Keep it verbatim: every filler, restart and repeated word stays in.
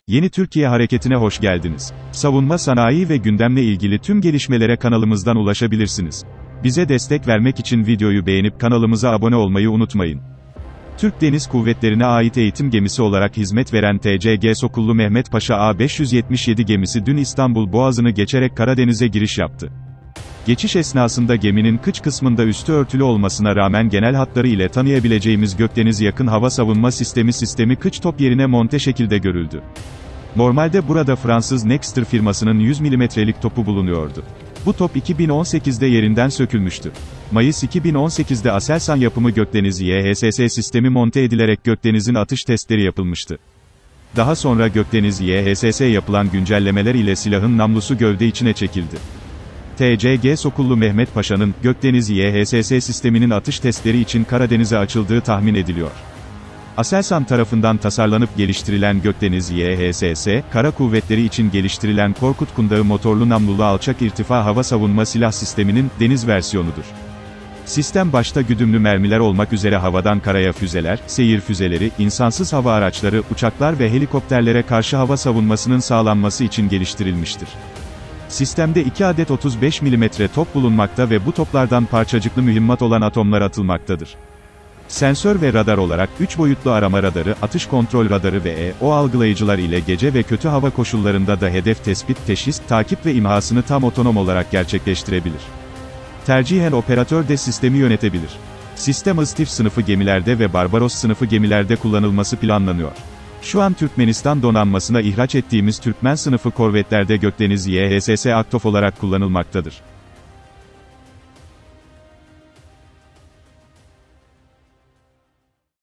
Yeni Türkiye Hareketi'ne hoş geldiniz. Savunma sanayi ve gündemle ilgili tüm gelişmelere kanalımızdan ulaşabilirsiniz. Bize destek vermek için videoyu beğenip kanalımıza abone olmayı unutmayın. Türk Deniz Kuvvetleri'ne ait eğitim gemisi olarak hizmet veren T C G Sokullu Mehmet Paşa A beş yüz yetmiş yedi gemisi dün İstanbul Boğazı'nı geçerek Karadeniz'e giriş yaptı. Geçiş esnasında geminin kıç kısmında üstü örtülü olmasına rağmen genel hatları ile tanıyabileceğimiz Gökdeniz Yakın Hava Savunma Sistemi sistemi kıç top yerine monte şekilde görüldü. Normalde burada Fransız Nexter firmasının yüz milimetrelik topu bulunuyordu. Bu top iki bin on sekizde yerinden sökülmüştü. Mayıs iki bin on sekizde Aselsan yapımı Gökdeniz Y H S S sistemi monte edilerek Gökdeniz'in atış testleri yapılmıştı. Daha sonra Gökdeniz Y H S S yapılan güncellemeler ile silahın namlusu gövde içine çekildi. T C G Sokullu Mehmet Paşa'nın, Gökdeniz Y H S S sisteminin atış testleri için Karadeniz'e açıldığı tahmin ediliyor. Aselsan tarafından tasarlanıp geliştirilen Gökdeniz Y H S S, Kara Kuvvetleri için geliştirilen Korkut Kundağı motorlu namlulu alçak irtifa hava savunma silah sisteminin, deniz versiyonudur. Sistem başta güdümlü mermiler olmak üzere havadan karaya füzeler, seyir füzeleri, insansız hava araçları, uçaklar ve helikopterlere karşı hava savunmasının sağlanması için geliştirilmiştir. Sistemde iki adet otuz beş milimetre top bulunmakta ve bu toplardan parçacıklı mühimmat olan atomlar atılmaktadır. Sensör ve radar olarak, üç boyutlu arama radarı, atış kontrol radarı ve E O algılayıcılar ile gece ve kötü hava koşullarında da hedef tespit, teşhis, takip ve imhasını tam otonom olarak gerçekleştirebilir. Tercihen operatör de sistemi yönetebilir. Sistem Istif sınıfı gemilerde ve Barbaros sınıfı gemilerde kullanılması planlanıyor. Şu an Türkmenistan donanmasına ihraç ettiğimiz Türkmen sınıfı korvetlerde Gökdeniz Y H S S aktif olarak kullanılmaktadır.